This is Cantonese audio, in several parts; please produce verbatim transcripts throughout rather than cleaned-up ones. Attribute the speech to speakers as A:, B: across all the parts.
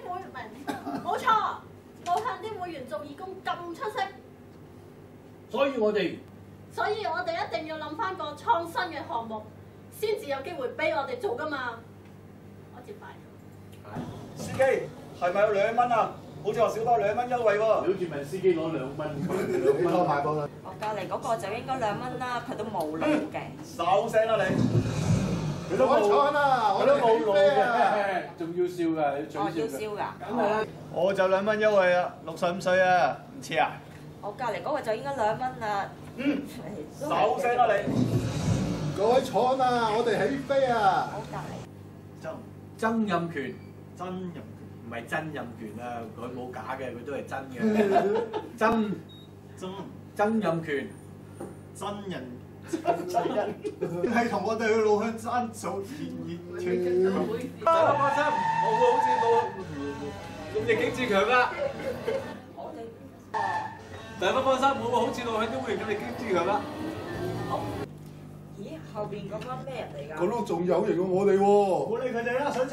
A: 會唔係冇錯，路向啲會員做義工咁出色，
B: 所以我哋
A: 所以我哋一定要諗翻個創新嘅項目，先至有機會俾我哋做噶嘛。我接快咗。
C: 司機係咪有兩蚊啊？好似話少多兩蚊優惠喎。
B: 好似問司機攞兩蚊，兩蚊買幫啦。
D: 我隔離嗰個就應該兩蚊啦，佢都冇路嘅。
C: 收聲啦你！
B: 佢都冇
E: 坐啦，
B: 佢都冇路嘅，仲要笑㗎，你
D: 我要
B: 最笑㗎。
D: 燒㗎。
B: 梗係啦。
C: 我就兩蚊優惠啊，六十五歲啊，唔似啊？
D: 我隔離嗰個就應該兩蚊啦。
C: 嗯，收聲啦你！
E: 各位坐啦，我哋起飛啊！
D: 我隔離。
C: 曾
B: 曾蔭權
C: 曾蔭權
B: 唔係真任權啊，佢冇假嘅，佢都係真嘅。曾
C: 曾
B: 曾蔭權
C: 真人真人係同我哋去路向爭數熱熱情。
B: 大家放心，我會好似到咁逆境自強啦。
D: 我哋。
B: 大家放心，我會好似路向啲會員咁逆境自強啦。
D: 咦？後邊嗰班咩人嚟㗎？
E: 嗰度仲有型過我哋喎！
C: 唔好理佢哋啦，上車，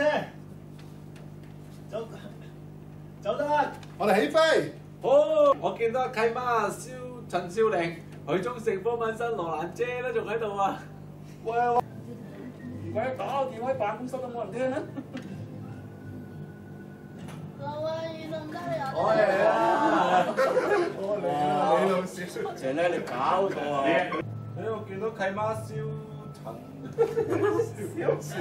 C: 走走得。
E: 我哋起飛！
B: 好，我見到契媽蕭陳少玲、許忠成、方敏生、羅蘭姐都仲喺度啊！
C: 喂喂，喂，打個電話喺辦公室都冇人聽啦。
A: 老啊，遇到唔得你
C: 我
A: 我
C: 嚟啦！
E: 我嚟啦，你老師。
C: 成咧你搞錯啊！
B: 誒，我見到契媽蕭陳
E: 有笑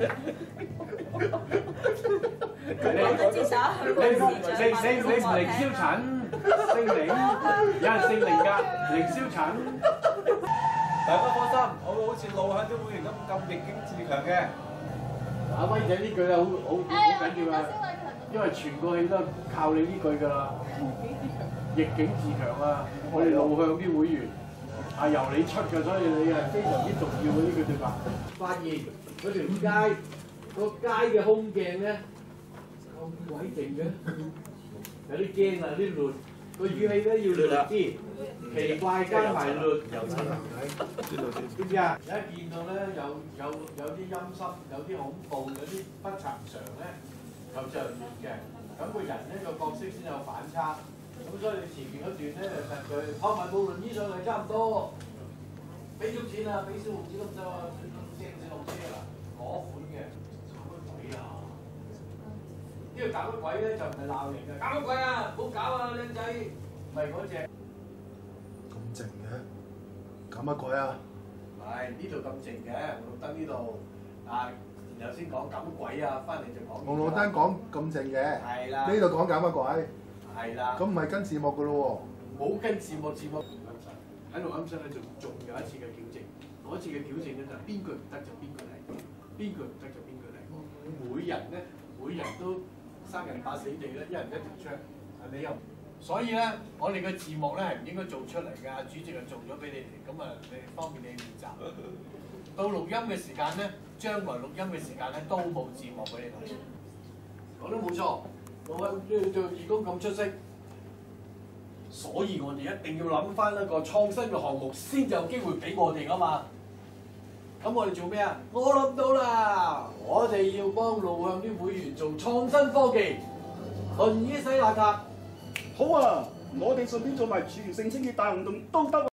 D: 我都接手去
B: 你
D: 個市長
B: 你你你唔凌霄陳，姓凌，有人姓凌㗎，凌霄陳。大家放心，我會好似路向啲會員咁咁逆境自強嘅。阿威仔呢句啊，好好好緊要啊！因為全個戲都靠你呢句㗎啦，逆境自強啊！我哋路向啲會員係由你出嘅，所以你係非常之重要嘅呢句對白。發現嗰條街個街嘅空鏡咧咁鬼靜嘅，有啲驚啊！有啲亂，個語氣咧要亂啲，奇怪加埋亂。又真係知道知唔知啊？一見到咧有有有啲陰濕，有啲恐怖，有啲不尋常咧。就就係亂嘅，咁個人呢個角色先有反差，咁所以你前面嗰段咧就實佢拋埋部輪椅上嚟差唔多，俾足錢啊，俾小紅紙咁多啊，正正落車啦，嗰款嘅搞乜鬼啊？呢個搞乜鬼咧就唔係鬧人嘅，搞乜鬼啊？唔好搞啊，靚仔，唔係嗰隻。
E: 咁靜嘅，搞乜鬼啊？
B: 係呢度咁靜嘅，紅綠燈呢度啊。然後先講搞乜鬼啊，翻嚟就講。
E: 紅綠燈講咁靜嘅，
B: 係啦。
E: 呢度講搞乜鬼？
B: 係啦。
E: 咁唔係跟字幕噶咯
B: 喎。冇跟字幕，字幕唔啱晒。喺錄音室咧，仲仲有一次嘅矯正。嗰次嘅矯正咧就係邊句唔得就邊句嚟，邊句唔得就邊句嚟。每人咧，每人都生人怕死地咧，一人一條槍。你又，所以咧，我哋嘅字幕咧係唔應該做出嚟㗎。主席就做咗俾你哋，咁啊，你方便你練習。到錄音嘅時間咧，將來錄音嘅時間咧都冇字幕俾你睇。講得冇錯，我揾做義工咁出色，所以我哋一定要諗翻一個創新嘅項目，先有機會俾我哋㗎嘛。咁我哋做咩啊？我諗到啦，我哋要幫路向啲會員做創新科技，輪椅洗邋遢。
C: 好啊，我哋順便做埋全城清潔大行動都得。